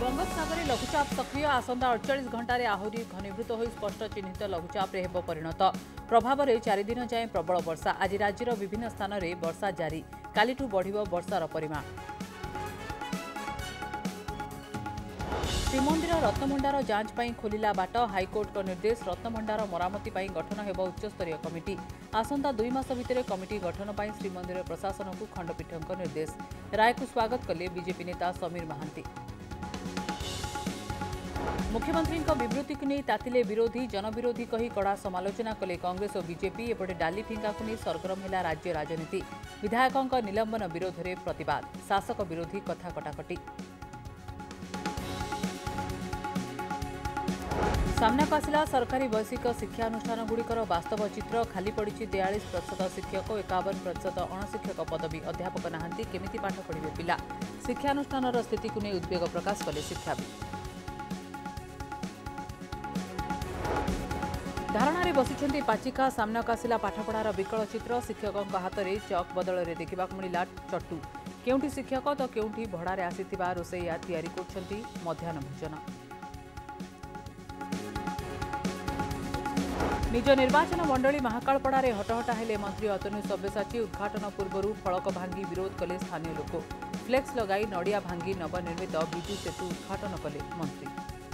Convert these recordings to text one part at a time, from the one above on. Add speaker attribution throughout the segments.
Speaker 1: बंगोपसागर लघुचाप सक्रिय आसंता 48 घंटे आहरी घनीभूत हो स्पष्ट चिन्हित लघुचाप हेब परिणत प्रभाव में 4 दिन जाए प्रबल वर्षा। आज राज्यर विभिन्न स्थान में वर्षा जारी, कालिठू बढ़िबो वर्षार परिमाण। श्रीमंदिर रत्नभंडार जांच पर खोलिला बाट, हाइकोर्ट निर्देश। रत्नभंडार मरामती पर गठन हेब उच्चस्तरीय कमिटी। आसंता 2 मास भितर कमिटी गठन पर श्रीमंदिर प्रशासन को खंडपीठ निर्देश। राय को स्वागत कले बीजेपी नेता समीर महांती। मुख्यमंत्री विवृत्ति को नहीं तातिले विरोधी, जनविरोधी कही कड़ा समालोचना कले कांग्रेस और बीजेपी। एपटे डाली फिंगा को नहीं सरगरम है राज्य राजनीति। विधायकों निलंबन विरोध में प्रतिवाद, शासक विरोधी कथा कटाकटी। सामना आसिला सरकारी वैश्विक शिक्षानुष्ठानगुड़िकर वास्तव चित्र। खाली पड़ी 43% शिक्षक, 51% अणशिक्षक पदवी। अध्यापक नहांती, केमिति पाठ पढ़िबे पिला। शिक्षानुष्ठानर स्थिति को नहीं उद्वेग प्रकाश कले शिक्षाविद। धारणा बसिछंती पाचिका, सामना आसिला पाठपढ़ार विकल चित्र। शिक्षकों हाथ में चक बदल में देखा मिला चटू। केउठी शिक्षक तो केउठी भड़ारे आसीथिबा रोसैया तैयारी करछंती मध्याह्न भोजन। निज निर्वाचन मंडली महाकालपड़ारे हटहटा हेले मंत्री अतनु सब्यसाची। उद्घाटन पूर्व फलक भांगी विरोध कले स्थानीय लोक। फ्लेक्स लगाई नड़िया भांगी नवनिर्मित विजु सेतु उद्घाटन कले मंत्री।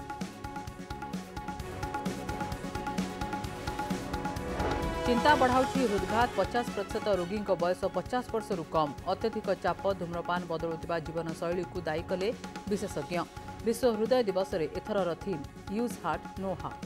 Speaker 1: चिंता बढ़ाउछि हृदघात, 50% रोगी बयस 50 वर्षरू कम। अत्यधिक चाप, धूम्रपान बदलुवा जीवनशैली को दायी कले विशेषज्ञ। विश्व हृदय दिवस रे एथरर theme use heart know heart.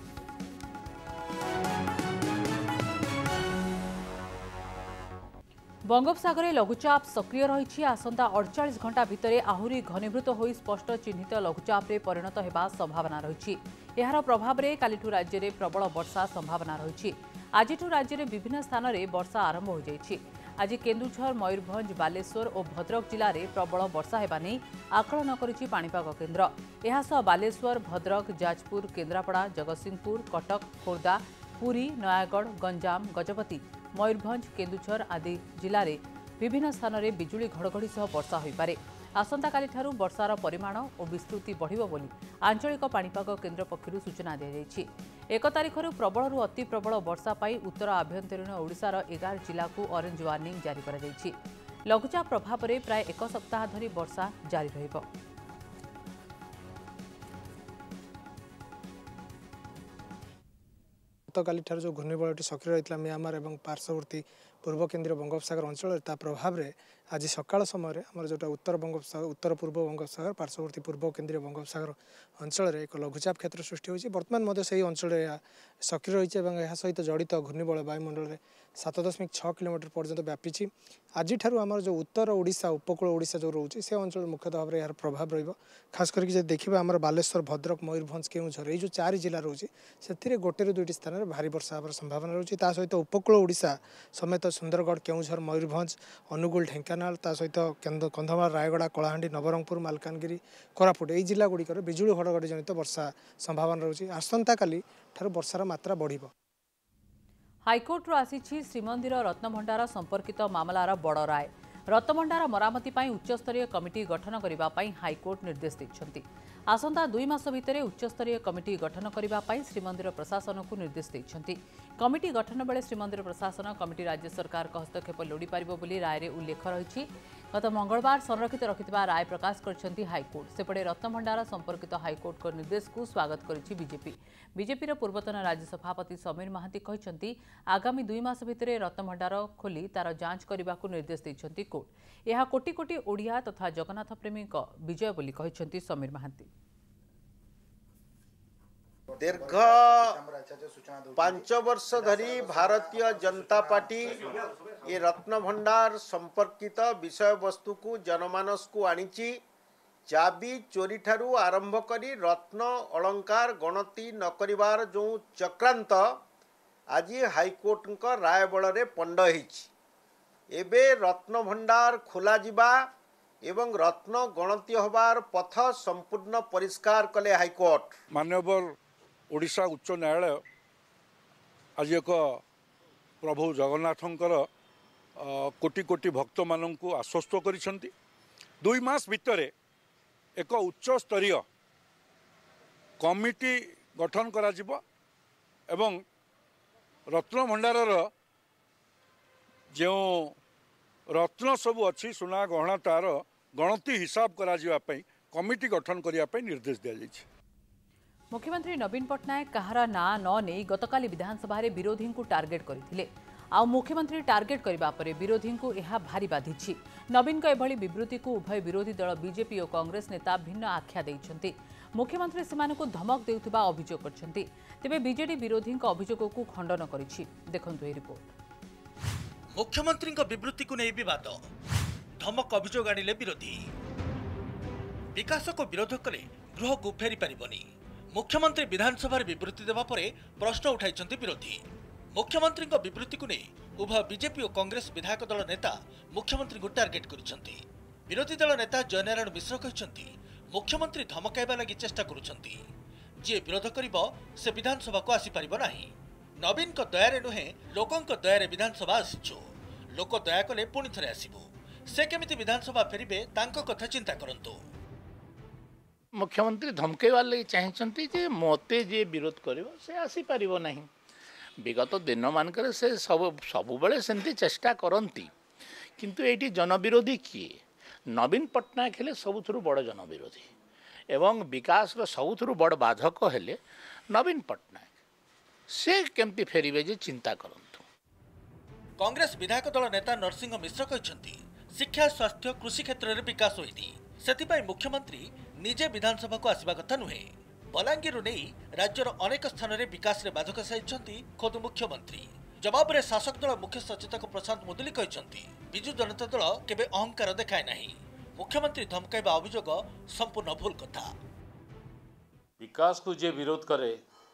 Speaker 1: बंगोपसागर लघुचाप सक्रिय रही। आसंता 48 घंटा भितर आहरी घनीभूत हो स्पष्ट चिन्हित लघुचाप रे परिणत हेबा संभावना रही। यार प्रभाव में कालिठू राज्य में प्रबल वर्षा संभावना रही। आजिठू राज्य में विभिन्न स्थान में वर्षा आरंभ हो जाइछि। आज केन्दुझर, मयूरभंज, बालेश्वर और भद्रक जिले में प्रबल वर्षा हेबा नै आकलन करिछि पाणीपाग केन्द्र। एहासह बालेश्वर, भद्रक, जाजपुर, केन्द्रापड़ा, जगतसिंहपुर, कटक, खोर्धा, पुरी, नयागढ़, गंजाम, गजपति, मयूरभंज, केन्दुझर आदि जिले में विभिन्न स्थान में बिजुली घड़घड़ी सह वर्षा होइपारे। आसंता काली ठारू वर्षार परिमाण और विस्तृति बढ़िबो बोली आंचलिक पाणीपाग केन्द्र पक्षरु सूचना दिया जायछि। 1 तारिखରୁ प्रबलରୁ अति प्रबल वर्षा पाई उत्तर आभ्यंतरीण ओडिशार 11 जिला को ऑरेंज वार्निंग जारी करा जायछि। लघुचाप प्रभाव में प्राय 1 सप्ताह धरी वर्षा जारी रहिबो।
Speaker 2: गतकाली जो घूर्णिबलटी सक्रिय रही म्यांमार और पार्श्ववर्ती पूर्व केन्द्रीय बंगोपसागर अंचल प्रभाव में आज सकाळ समय आम जो उत्तर बंगोपसागर, उत्तर पूर्व बंगोपसागर, पार्श्ववर्ती पूर्व केन्द्रीय बंगोपसागर अंचल एक लघुचाप क्षेत्र सृष्टि होती। बर्तमान से अंचल सक्रिय रही है। सहित जड़ित घूर्णिबल वायुमंडल में 7.6 किलोमीटर पर्यंत व्यापी। आज आमर जो उत्तर ओडिशा, उपकूल ओडिशा जो रोचे से अंचल मुख्यतः भाव में यार प्रभाव रही। खास करके देखा आम बालेश्वर, भद्रक, मयूरभंज, केन्दुझर ये जो 4 जिला रोचे से गोटे 2टी स्थान में भारी वर्षा होवर संभावना रही। सहित उपकूल ओडिशा समेत सुंदरगढ़, केन्दुझर, मयूरभंज, अनुगुल, ढेंकानाल सहित कंधमाल, रायगड़ा, कलाहांडी, नवरंगपुर, मालकानगिरी, कोरापुट यही जिला गुड़िकर बिजुली घड़घड़ी जनित वर्षा संभावना रही। आसंता काली ठारू वर्षार मात्रा बढ़िबो।
Speaker 1: हाइकोर्ट आसीछि श्रीमंदिर रत्नभंडार संपर्कित मामलार बड़ राय। रत्नभंडार मरामती पर उच्चस्तरीय कमिटी गठन करने हाइकोर्ट निर्देश देइछन्ति। आसंता 2 मास भितर उच्चस्तरीय कमिटी गठन करने श्रीमंदिर प्रशासन को निर्देश देइछन्ति। कमिटी गठन बेले श्रीमंदिर प्रशासन कमिटी राज्य सरकार हस्तक्षेप लोड़ी पारिबो बोली राय रे उल्लेख रही। गत मंगलवार संरक्षित रखिथिबा राय प्रकाश करछन्ति हाइकोर्ट। सेपटे रत्नभंडार संपर्कित हाइकोर्ट को निर्देश को स्वागत करिछि बीजेपी। बीजेपी पूर्वतन राज्य सभापति समीर महांती कहछन्ति आगामी 2 मास भितर रत्नभंडार खोली तार जांच करने को निर्देश देइछन्ति कोर्ट। यह कोटी कोटी ओडिया तथा जगन्नाथ प्रेमी विजय बोली कहछन्ति समीर महांती।
Speaker 3: दीर्घ 5 वर्ष धरी भारतीय जनता पार्टी ये रत्नभंडार संपर्कित विषय वस्तु को जनमानस को आनीची। चाबी चोरी ठारू आरंभ करी रत्न अलंकार गणति न करिवार जो चक्रांत आज हाइकोर्ट का राय बल रे पंड होइछि। एबे रत्नभंडार खोला जिबा एवं रत्न गणति होबार पथ संपूर्ण परिष्कार कले हाइकोर्ट।
Speaker 4: माननीय ओडिशा उच्च न्यायालय आज एक प्रभु जगन्नाथंकर कोटी कोटी भक्त मानू आश्वस्त करिसेंती 2 मास भितर एक उच्च स्तरीय कमिटी गठन करा जिवो एवं रत्न भंडारर जो रत्न सबू अच्छी सुना गहना तार गणति हिसाब करा जिवा पई कमिटी गठन करिया पई निर्देश दिया जायछि।
Speaker 1: मुख्यमंत्री नवीन पट्टनायक कहार ना न नहीं गतकाली विधानसभा रे विरोधी को टार्गेट करथिले आ मुख्यमंत्री टार्गेट करबा परे विरोधी को यह भारी बाधिछि। नवीन को एभली विवृत्ति को उभय विरोधी दल बीजेपी और कांग्रेस नेता भिन्न आख्या दैछन्ति। मुख्यमंत्री सेमानकु धमक देउथिबा अभियोग करछन्ति। तेबे बीजेडी विरोधी अभियोग को खंडन करिछि। देखंतु ए रिपोर्ट।
Speaker 5: मुख्यमंत्री विवृत्ति को नहीं विवाद धमक अभियोग आनिले विरोधी विकास को विरोध कले गृह को फेरी पारिबनी। मुख्यमंत्री विधानसभा विवृत्ति देवा परे प्रश्न उठाइछन्ति विरोधी। मुख्यमंत्री विवृत्ति को नहीं उभय बीजेपी और कांग्रेस विधायक दल नेता मुख्यमंत्री को टार्गेट करिछन्ति। विरोधी दल नेता जयनारायण मिश्र कहछन्ति मुख्यमंत्री धमकाइबा लागि चेष्टा करुछन्ति। जे विरोध करिबो से विधानसभा को आसी पारिबो नाही। नवीन को दयारे नुहे लोकों को दयारे विधानसभा आसिछु। लोक दया कले पुणी थरे आसिबो। से केमिति विधानसभा फेरिबे तांको कथा चिंता करंतु।
Speaker 6: मुख्यमंत्री धमकेवा लगी चाहते जे मते जे विरोध करिवो से आसी पारिबो नाही। विगत दिन मानकर से सब बेले सेमती चेष्टा करती किंतु एटी जनविरोधी किए नवीन पट्टनायक हेले सबुथुरु बड़ जनविरोधी एवं विकास रो सबुथुरु बड़ बाधक हेले नवीन पट्टनायक से केमती फेरिबे जे चिंता करंतु।
Speaker 5: कांग्रेस विधायक दल नेता नरसिंह मिश्र कहछन्ति शिक्षा स्वास्थ्य कृषि क्षेत्र में विकास होइनी सेतिपाई मुख्यमंत्री निजे विधानसभा को आसिबा कथा नुहे। बलांगीर नहीं राज्यर अनेक स्थान में विकास रे बाधक साइछन्ति खुद मुख्यमंत्री। जवाब रे शासक दल मुख्य सचेतक प्रशांत मुदुली कहछन्ति बिजु जनता दल केबे अहंकार देखाय नाही। मुख्यमंत्री धमकाइबा अभियोग संपूर्ण भूल कथा।
Speaker 7: विकास को जे विरोध करे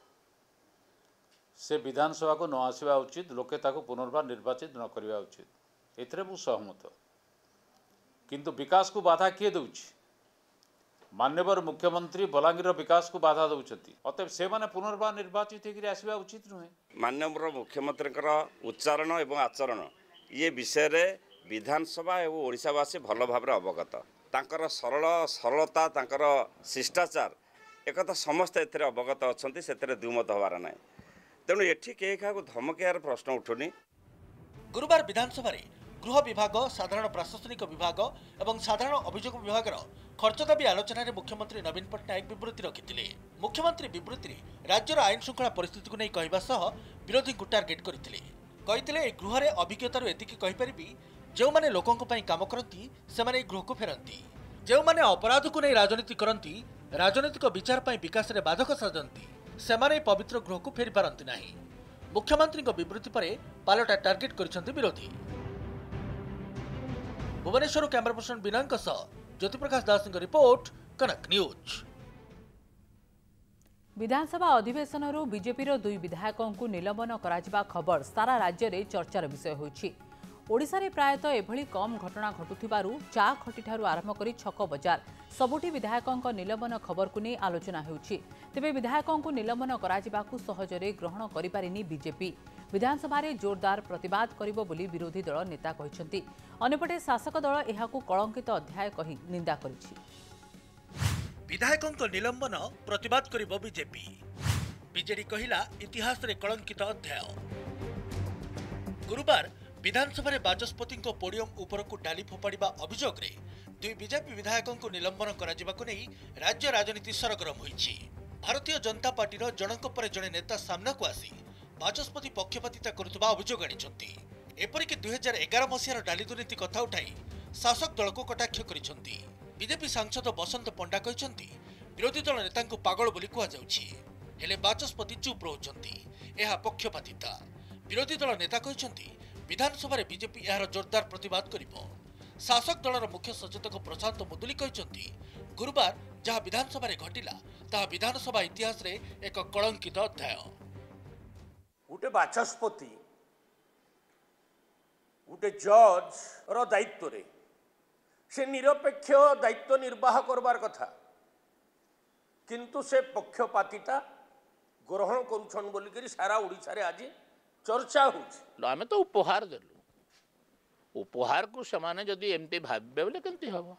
Speaker 7: से विधानसभा को न आसवा उचित लोके ताको पुनर्बार निर्वाचित न करवा उचित एथरे मु सहमत। किंतु विकास को बाधा किए दउछि मान्यवर मुख्यमंत्री बलांगीर विकास को बाधा दउछथि अतएव से माने पुनर्बार निर्वाचित होकर आसवा उचित नुहे।
Speaker 8: मान्यवर मुख्यमंत्री उच्चारण एवं आचरण ये विषय रे विधानसभा एवं ओडिशावासी भल भाव अवगत तांकर सरल सरलता तांकर शिष्टाचार एक समस्त एथरे अवगत अछंती सेतरे दुमत हवार नाय तेणु एठी के का धमकियार प्रश्न उठुनी।
Speaker 5: गुरुवार विधानसभा रे गृह विभाग साधारण प्रशासनिक विभाग एवं साधारण अभियोग विभाग खर्च दाबी आलोचना रे मुख्यमंत्री नवीन पट्टनायक विवृत्ति रखिथिले। मुख्यमंत्री विवृत्ति रे राज्यर आईन श्रृंखला परिस्थिति को नहीं कहबा सह विरोधी को टार्गेट करथिले। कहिथिले ए गृह रे अभिज्ञता रो एतिकी कहि परिबी जो माने लोकों को पई काम करती से माने गृह को फेरंती जो माने अपराध को नहीं राजनीति करती राजनीतिक विचार पई विकास रे बाधक साजंती से माने पवित्र गृह को फेरी पारंती नाही। मुख्यमंत्री विवृत्ति पर पालटा टार्गेट करिसंती विरोधी। भुवनेश्वर कैमरा पर्सन बिनांक सह ज्योति प्रकाश दास रिपोर्ट कनक न्यूज।
Speaker 1: विधानसभा अधिवेशन बीजेपी दुई विधायकों को निलंबन करा खबर सारा राज्य में चर्चार विषय होइछि। ओडिशा रे प्रायतः एभली कम घटना घटुथिबारु चा खटी ठारू आरंभ करी छक बजार सबुठी विधायकों निलंबन खबर को नहीं आलोचना होउछि। तेबे विधायकों को निलंबन कराजिबाकु सहजरे ग्रहण करि पारिनी बीजेपी। विधानसभा रे जोरदार प्रतिवाद करिबो बोली विरोधी दल नेता कहिसंती। अन्यपटे शासक दल एहाकु कलंकित अध्याय कहि निंदा करिछि।
Speaker 5: विधायकों निलंबन प्रतिवाद करिबो बीजेपी। बीजेडी कहिला इतिहास रे कलंकित अध्याय। गुरुवार विधानसभा बाचस्पति पोडियम उपरकू डाली फोपाड़ा अभियोग रे दुई बीजेपी विधायकों को निलंबन कराजिबाकु नहीं राज्य राजनीति सरगरम होइछि। भारतीय जनता पार्टी जनक पर जड़े नेता सामना को आसी बाचस्पति पक्षपातिता करुवा अभियोग आनिछन्ति। एपरिक 2011 मसीहार डाली दुर्नीति कथा उठाई शासक दल को कटाक्ष करिछन्ति। बीजेपी सांसद बसंत पंडा कहछन्ति विरोधी दल नेता को पागल बोली कुआ जाउछि हेले बाचस्पति चुप रहउछन्ति एहा पक्षपातिता। विरोधी दल नेता कहछन्ति विधानसभा रे बीजेपी यार जोरदार प्रतिवाद करिबो। शासक दलर मुख्य सचेतक प्रशांत मुदुली कहछन्ति गुरुवार जहाँ विधानसभा रे घटिला ताहा विधानसभा इतिहास रे एक कलंकित अध्याय।
Speaker 9: गोटे बाचस्पति गोटे जज रो दायित्व रे से निरपेक्ष दायित्व निर्वाह करबार कथा किंतु से पक्षपातिता ग्रहण करुछन बोली करी सारा ओडिसा रे आज चर्चा होछि।
Speaker 6: आमे तो उपहार देलु उपहार को सेमाने जदि एमती भाबे बोले केमती हम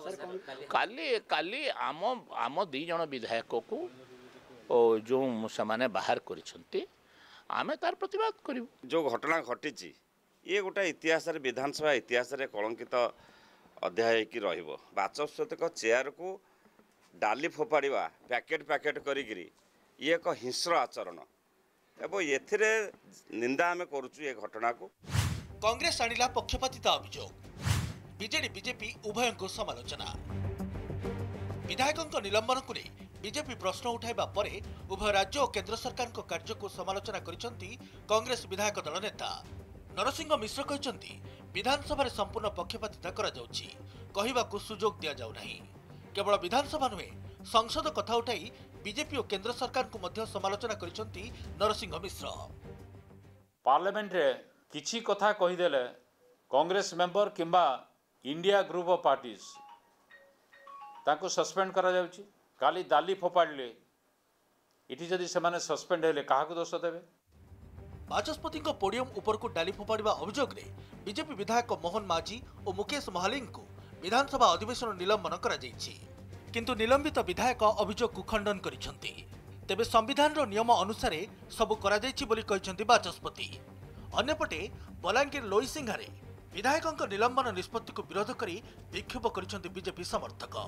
Speaker 6: काली आम 2 जन विधायक को जो सेमाने बाहर करिसंती आमे तार प्रतिवाद करू।
Speaker 8: जो घटना घटी ये गोटे इतिहास विधानसभा इतिहास कलंकित अध्याय की रहिबो। बाचस्पति चेयर को डाली फोपाड़ा पैकेट करी ये एक हिंस्र आचरण एवं एथिरे निंदा आमे करूछु ये घटना को।
Speaker 5: कांग्रेस आनिला पक्षपातिता अभियोग बीजेडी बीजेपी उभय को समालोचना। विधायकों निलंबन को बीजेपी प्रश्न उठाइबा परे उभय राज्य और केंद्र सरकार को कार्य को समालोचना करिसंती कांग्रेस विधायक दल नेता नरसिंह मिश्र कहते विधानसभा संपूर्ण पक्षपातिता करा जाउछि कहिबाकू सुजोग दिया जाउ नाही। केवल विधानसभा नुहे संसद कथा उठाई बीजेपी और केंद्र सरकार को मध्य समालोचना करिसंती नरसिंह मिश्र।
Speaker 7: पार्लियामेंट रे किछि कथा कहिदेले कांग्रेस मेंबर किंबा इंडिया ग्रुप ऑफ पार्टीज ताको सस्पेंड करा जाउछि। काली दाली फोपाड़ले इठी जदि सेमाने सस्पेंड हेले काहाकू दोष देबे।
Speaker 5: बाचस्पति पोडियम उपर को डाली फोपाड़ा अभियोग रे बीजेपी विधायक मोहन माझी और मुकेश महालिंग को विधानसभा अधिवेशन निलंबन करा जायछि। किंतु निलंबित विधायक अभियोग को खंडन करिसंती। तेबे संविधान रो नियम अनुसार सबु करा जायछि बोली कहिसंती बाचस्पति। अन्यपटे बलांगीर लोईसिंघारे विधायकों निलंबन निष्पत्ति को विरोध करी विक्षोभ करिसंती बीजेपी समर्थक।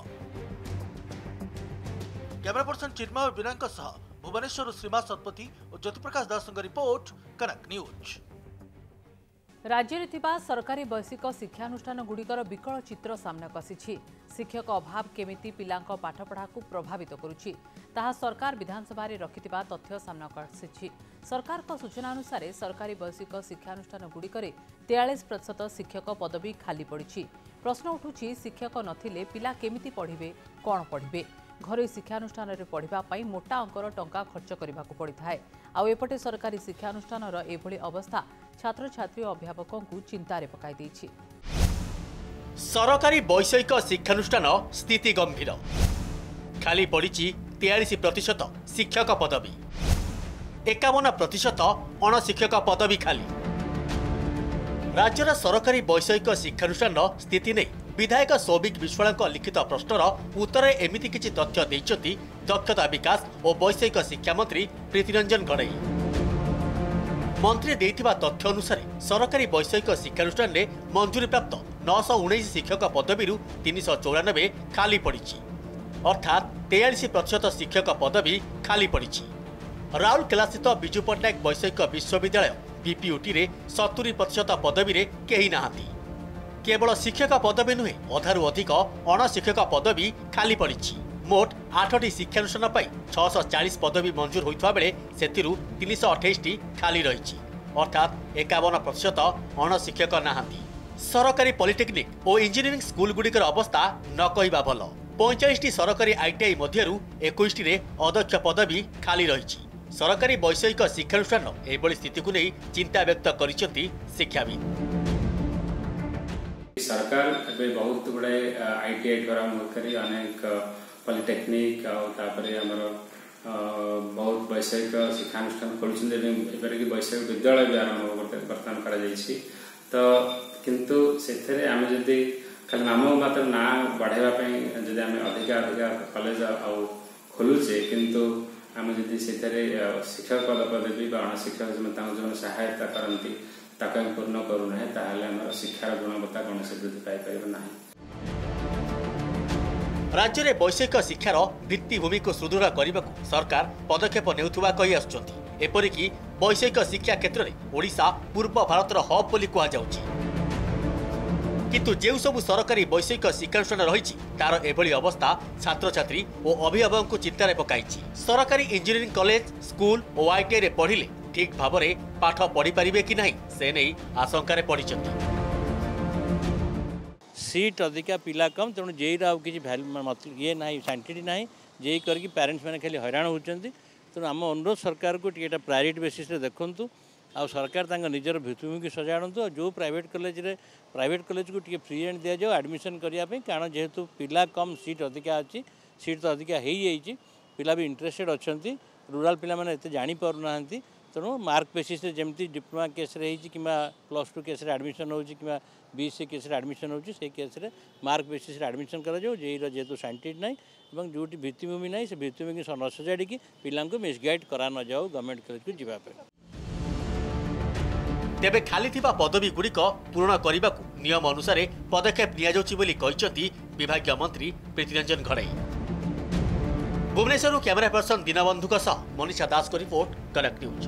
Speaker 5: कैमरा पर्सन चिन्मय बिनांक सह भुवनेश्वर श्रीमा सतपथी और ज्योतिप्रकाश दास रिपोर्ट कनक न्यूज।
Speaker 1: राज्य में सरकारी वैश्विक शिक्षानुष्ठान गुड़िकर विकल चित्र सामना आसी। शिक्षक अभाव केमिति पिलांक पाठपढ़ा को प्रभावित करुछि ताहा सरकार विधानसभा रे रखिथिबा तथ्य सामना आसी। सरकार को सूचना अनुसार सरकारी वैश्विक शिक्षानुष्ठान गुड़िकर 43% शिक्षक पदवी खाली पड़ी। प्रश्न उठुछि शिक्षक नथिले पिला केमिति पढ़िबे कौन पढ़िबे। घरोई शिक्षानुष्ठान रे पढ़ाई मोटा अंकर टंका खर्च करने को पड़ी थाए। आउ एपटे सरकारी शिक्षानुष्ठान एभली अवस्था छात्र छात्री और अभिभावकों को चिंतार पकाई देछि।
Speaker 10: सरकारी वैषयिक शिक्षानुष्ठान स्थिति गंभीर खाली पड़ी 43% शिक्षक पदवी 51% अणशिक्षक पदवी खाली। राज्यर सरकारी वैषयिक शिक्षानुष्ठान स्थिति नहीं विधायक सौभिक विश्वाल लिखित प्रश्नर उत्तर एमिति किछि तथ्य दैछथि दक्षता विकास और वैषयिक शिक्षा मंत्री प्रीतिरंजन गणई। मंत्री देथिबा तथ्य अनुसार सरकारी वैषयिक शिक्षानुष्ठान में मंजूरी प्राप्त 919 शिक्षक पदवी 394 खाली पड़ी अर्थात 43% शिक्षक पदवी खाली पड़ी। राउरकेला स्थित विजु पट्टनायक वैषयिक विश्वविद्यालय बीपीयूटी रे 70% पदवी रे केही नाहांती। केवल शिक्षक पदवी नुहे अधारू अधिक अणशिक्षक पदवी खाली पड़ी। मोट 8टी शिक्षानुष्ठान पर 640 पदवी मंजूर होता बेले से 328 खाली रही अर्थात 51% अणशिक्षक नाहांती। सरकारी पॉलिटेक्निक और इंजीनियरिंग स्कूल गुड़िकर अवस्था न कहवा भल। 45टी सरकारी आईटीआई मध्यरु 21टी रे अध्यक्ष पदवी खाली रही। सरकारी वैषयिक शिक्षानुष्ठान एभली स्थिति को नहीं चिंता व्यक्त करिसेंती शिक्षाविद।
Speaker 11: सरकार एवं बहुत गुड़े आईटीआई आरंभ कर अनेक पॉलिटेक्निक आमर बहुत वैषयिक शिक्षानुष्ठान खोलुच्च वैषयिक विद्यालय भी आरंभ बर्तमान कर किंतु से आम जदि खाली नाम मात्र ना बढ़ावाई जदि आम अधिका अधिका कॉलेज खोलुचे किंतु आम जदि से शिक्षक पदवी अणशिक्षक जो सहायता करती पूर्ण करूना ताहले शिक्षार गुणवत्ता कौन से वृद्धि पाइपर ना।
Speaker 10: राज्य में वैषयिक शिक्षार भित्तिभूमि को सुदृढ़ करने को सरकार पदक्षेप नेउथुबा कहि आसुछंती। एपरिकी वैषयिक शिक्षा क्षेत्र में ओडिशा पूर्व भारतर हब बोली कुहाଯାଉଛି। किंतु जो सबु सरकारी वैषयिक शिक्षानुष्ठान रही तार एभली अवस्था छात्र छात्री और अभिभावक को चिंतार पकाई। सरकारी इंजीनियरिंग कॉलेज स्कूल और आईटीआई रे पढ़िले ठीक भाव में पाठ पढ़ी पारे कि नहीं से नहीं आशंकार पड़ी।
Speaker 12: सीट अधिका पिला कम तेणु जेईर आउ कि मतलब ये ना साइंटिटी ना जेई करके पेरेंट्स मैंने खाली हैरान होती। तेणु आम अनुरोध सरकार को प्रायोरिटी बेसिस देखूँ आ सरकार निजर भित्तिभूमि की सजाड़ू। जो प्राइवेट कॉलेज को फ्री हैंड दि जाओ एडमिशन करने कारण जेहेतु पिला कम सीट अधिका अच्छी सीट तो अधिका हो पिला भी इंटरेस्टेड अच्छा रूराल पिला माने एते जानी पारु नाहंती तेणु मार्क बेसीस जमी डिप्लोमा केस कि +2 केस एडमिशन हो कि BSc केस एडमिशन हो केस मार्क बेसीस एडमिशन कर जेहेतु साइंटिस्ट ना जो भित्तिभूमि ना से भित्तिभूमि की न सजाड़ी पिला मिसगाइड करा न जाऊ गवर्नमेंट कॉलेज को जीवाई।
Speaker 10: तेबे खाली थिबा पदवी गुड़िक पूरण करने को नियम अनुसार पदक्षेप नि विभागीय मंत्री प्रीतिरंजन घड़ई। भुवनेश्वर कैमेरा पर्सन दीनबंधु मनीषा दास को रिपोर्ट कनेक्ट न्यूज।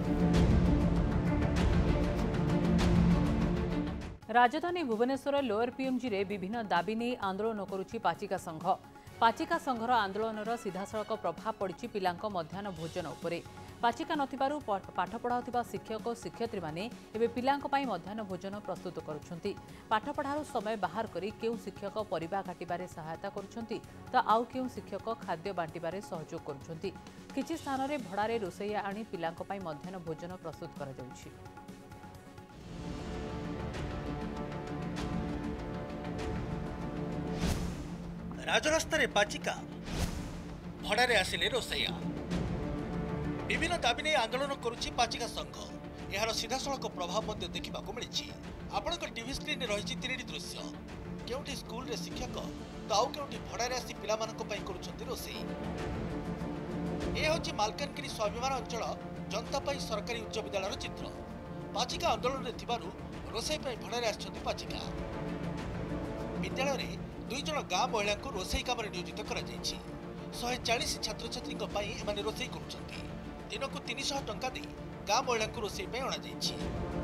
Speaker 1: राजधानी भुवनेश्वर लोअर PMG रे विभिन्न दाबी नहीं आंदोलन करुछि पाचिका संघ। पाचिका संघर आंदोलन सीधासलख प्रभाव पड़ी पिलांक मध्याह्न भोजन उपरे। पाचिका नथिबारु पाठ पढ़ाउथिबा शिक्षक शिक्षयित्री माने एबे पिलांक पई मध्याह्न भोजन प्रस्तुत करुछंती। पाठ पढ़ारु समय बाहर करी केउ शिक्षक परिबा काटिबारे सहायता करुछंती तो आउ केउ शिक्षक खाद्य बांटिबारे सहयोग करुछंती। किछि स्थान रे भड़ारे रोसैया आनी पिलांक पई मध्याह्न भोजन प्रस्तुत करा जाउछि।
Speaker 5: राजरास्तार पाचिका भड़ारे आसिले रोसैया विभिन्न दाबी नहीं आंदोलन करुछि पाचिका संघ। यार सीधासलख प्रभाव देखा मिली। आपण टीवी स्क्रीन रही तीन दृश्य केउठी स्कूल रे शिक्षक तो आउ केउठी भड़ारे आसी पिला मानक पई करुछंती रोसई। ए होछि मालकानगिरी स्वाभिमान अंचल जनता सरकारी उच्च विद्यालय चित्र। पाचिका आंदोलन रे थिबारु रोसई पई भड़ारे आछंती पाचिका। विद्यालय रे 2 जन गाँ महिला को रोसई काम नियोजित करा जायछि। 140 छात्र छात्री एमाने रोसई करुछंती। दिन को 300 टंका दे गाँ महिला को रोसई पे अणा जायछि।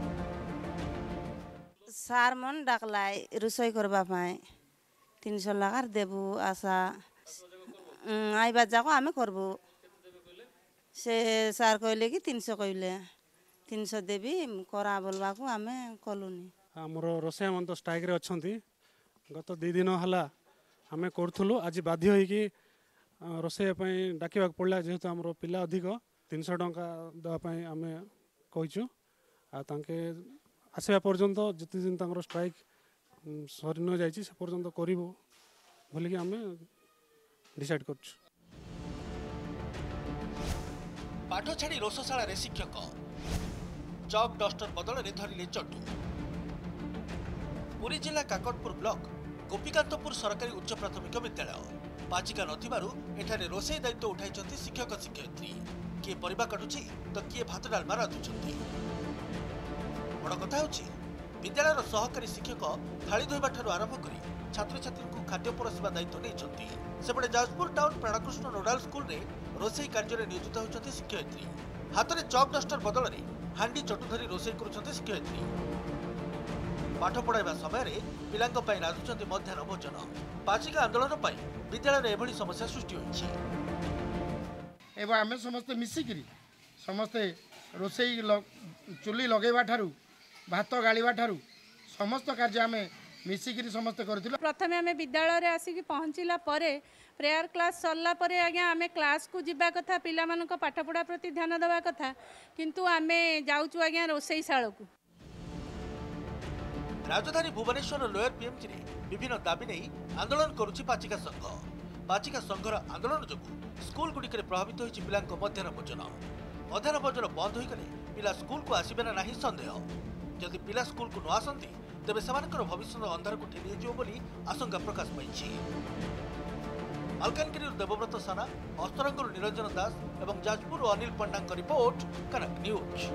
Speaker 13: सार मन डाकला रोसई करबा पाए 300 लागार देबू आशा आइबा जाको आमे करबू से सार कहले कि 300 कहले 300 देबी करा बोलबा को आमे कलुनी।
Speaker 14: हमर रोसई मन तो स्ट्राइक रे अछंती। गत 2 दिन हला आमे करथुलु आज बाध्य होई कि रोसई पई डाकिबा पड़ला जेहेतु हमर पिला अधिक 300 टंका देवाई आम कहीचु आके आसवा पर्यंत जिते दिन तक स्ट्राइक सरी न जाइए से पर्यंत करूँ बोलिकी आम डिसाइड कर।
Speaker 5: पाठ छाड़ी रोषशाला शिक्षक चक डस्टर बदल में धरिले चटू। पुरी जिला काकटपुर ब्लॉक गोपीकांतपुर सरकारी उच्च प्राथमिक विद्यालय पाचिका नथिबारु एठारे रोसई दायित्व उठाइछंती शिक्षक शिक्षयित्री। किए परिबा काटुछि तो किए भात डालमा रांधुछंती। बड़ कथा होछि विद्यालयर सहकारी शिक्षक थाली धोइबा ठारू आरंभ करी छात्र छात्री को खाद्य परसिबा दायित्व नेइछंती। सेपटे Jajpur town Pranakrushna nodal school रे रोसई कार्य नियोजित होइछंती शिक्षयित्री। हाथ में चक डस्टर बदल में हांडी चटू धरी रोसई करुछंती शिक्षयित्री। पाठ पढ़ाइबा समय पिलांक पई रांधुछंती मध्याह्न भोजन। पाचिका आंदोलन पई विद्यालय एभली समस्या सृष्टि होइछि।
Speaker 15: एवं आम समस्ते मिसिकी समस्ते रोसई चुली लगेबा ठारू भात गालिबा ठारू समस्त कार्य आम मिसिकी समस्ते करथिलु।
Speaker 16: प्रथमे आम विद्यालय रे आसिकी पहुँचला परे प्रेयर क्लास सरला परे आज्ञा आम क्लास को जीवा कथा पिला मानक पाठ पढ़ा प्रति ध्यान देवा कथा किंतु आम जाउचु आज्ञा रोसई शाला को।
Speaker 5: राजधानी भुवनेश्वर लोअर PMG रे विभिन्न दाबी नहीं आंदोलन करुछि पाचिका संघ। पाचिका संघर आंदोलन जोगु स्कूल गुड़िक प्रभावित होइछि पिलांक मध्याह्न भोजन। मध्याह्न भोजन बंद होइगले पिला स्कूल को आसिबे ना नाही संदेह। जदि पिला स्कूल को न आसंती तेबे सेमानकर भविष्य अंधार को ठेली जिवो बोली आशंका प्रकाश पाइछि। मालकानगिरी देवव्रत साना, अस्तरंगरू निरंजन दास एवं Jajpur Anil Panda report connect news.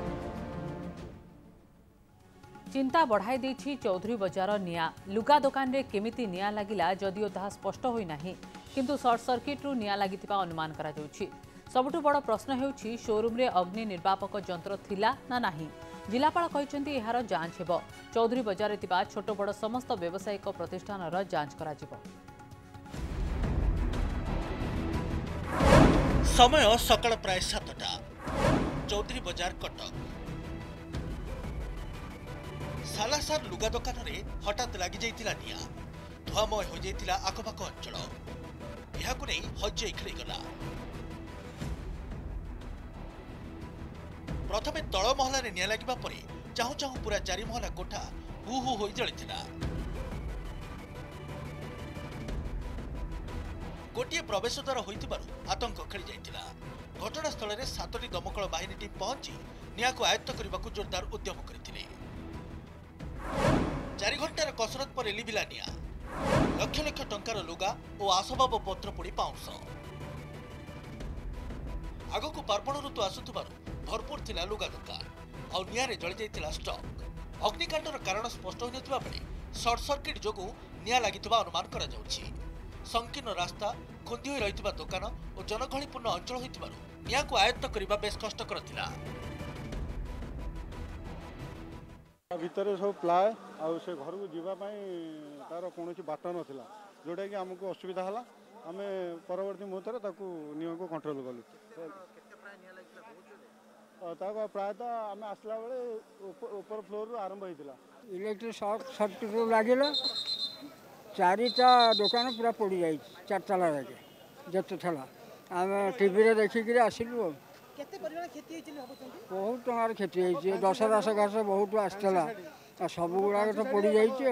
Speaker 1: चिंता बढ़ाई देछि चौधरी बजार निया। लुगा दुकान रे केमिति निया लागिला जदिओ ताहा स्पष्ट होई नाही किंतु शॉर्ट सर्किट रु निया लागितिबा अनुमान करा जाउछि। सबुठु बड़ प्रश्न हेउछि शोरूम रे अग्नि निर्वापक यंत्र थिला ना नाही। जिलापाल कहिसेंती एहार जांच हेबो। चौधरी बजार रे तिबा छोट बड़ समस्त व्यावसायिक प्रतिष्ठानर जांच करा जिवो।
Speaker 5: समय सकाळ प्राय 7टा। चौधरी बजार कटक। सालासार लुगा दुकान रे हठात लगी जाइतिला निया। धुआमय हो जाइतिला आखपाख अंचल। यहाकु नै हज्जई खेली गला। प्रथमे तळ महला रे निया लागिबा परे चाहू चाहू पूरा 4 महला कोठा हु हु होई जळितिला। गोटिए प्रवेश द्वार होइतिबारु आतंक खेली जाइतिला। घटनास्थल में 7टी दमकल बाहिनी टीम पहुंची निया को आयत्त करने को जोरदार उद्यम करते 4 घंटार कसरत पर लिभिला निया लक्ष लक्ष टंकार लुगा और आसबाब पत्र पड़ी पाउंस आग को पार्वण ऋतु आसुथिबारु भरपूर थिला लुगा दुकान और निया रे जली जाइतिला स्टॉक अग्निकांडर कारण स्पष्ट होई नथिबा बेले शॉर्ट सर्किट जोगु निया लागितबा अनुमान करा जाउछि संकीर्ण रास्ता खुंदी होई रहितबा दुकान और जनगहलीपूर्ण अंचल होइतिबारु निया को आयत्त करबा बेस कष्टकर थिला
Speaker 17: भितर सब प्लाय आउ से घर को जीवाई तार कौन बाट नाला जोटा कि आमको असुविधा है आम परवर्ती मुहूर्त नियम को कंट्रोल कलु प्रायतः आम आसला बेले ऊपर फ्लोर आरंभ होता
Speaker 18: इलेक्ट्रिक शॉर्ट सर्किट लगे 4टा दुकान पूरा पोड़ी जाए 4 ताला लगे जिते था आम टीवी देखिक आसलु बहुत टंकार क्षति होती 10 घास बहुत आसला सब गुड़ाक तो पड़ जाइए।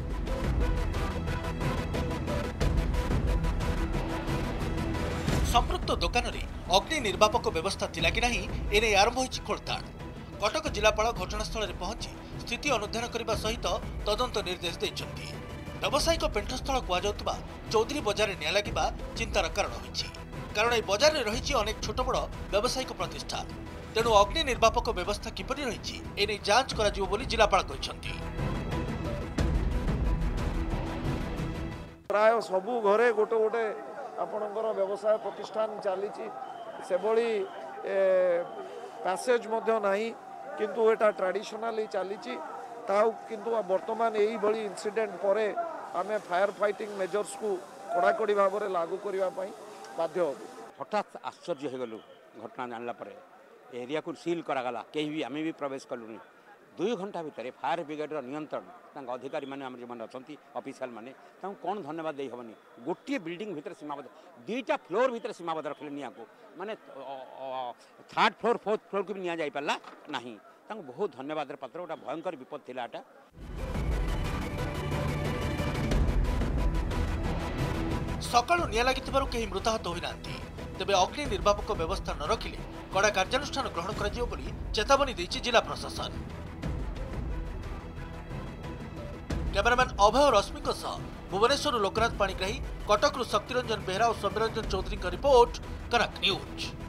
Speaker 5: संपृक्त दुकान में अग्नि निर्वापक व्यवस्था थिला कि नहीं एने आरंभ होइछि खोलताड़ कटक जिलापाल घटनास्थल में पहुंची स्थिति अनुधान करने सहित तदंत निर्देश देइछन्ति व्यावसायिक पेंठस्थल कुआजाउतबा चौधरी बजार निया लागिबा चिंतार कारण होइछि कारण ए बजार में रही अनेक छोट बड़ व्यावसायिक प्रतिष्ठान तेणु अग्नि निर्वापक व्यवस्था किपरि रही एने जांच कराजिबो बोली जिलापाल कहिसन्ति
Speaker 19: प्राय सबु घरे गोटे गोटे आपणकर व्यवसाय प्रतिष्ठान चली से भली पैसेज नहीं किंतु एटा ट्रेडिशनली चली किंतु वर्तमान यही भली इंसिडेंट पर आम फायर फाइटिंग मेजर्स को कड़ाकड़ी भाव में लागू करने बाध्य हो
Speaker 20: हठात आश्चर्य हो गलु घटना जानला एरिया को सील करागला कहीं भी आम भी प्रवेश कलुनी 2 घंटा भितर फायर ब्रिगेडर नियंत्रण अधिकारी मैंने जो अच्छा ऑफिशियल मैंने कौन धन्यवाद दे हेनी गोटे बिल्डिंग भितर सीमाबद्ध 2टा फ्लोर भितर सीमाबद्ध रखले निया को माने 3rd फ्लोर 4th फ्लोर को भी निया जाई पाला नहीं बहुत धन्यवाद पात्र गोटा भयंकर विपद थिला एटा
Speaker 5: सकाळु निया लागिथिबारु केही मृताहत होई नांती तेबे अग्नि निर्वापक व्यवस्था न रखिले कड़ा कार्यानुष्ठान ग्रहण कराजियो बोली चेतावनी देछि जिला प्रशासन। कैमरामैन अभय रश्मिक सह भुवनेश्वर लोकनाथ पाणिग्राही कटकरू शक्तिरंजन बेहरा और सौम्यरंजन चौधरी का रिपोर्ट कनक न्यूज।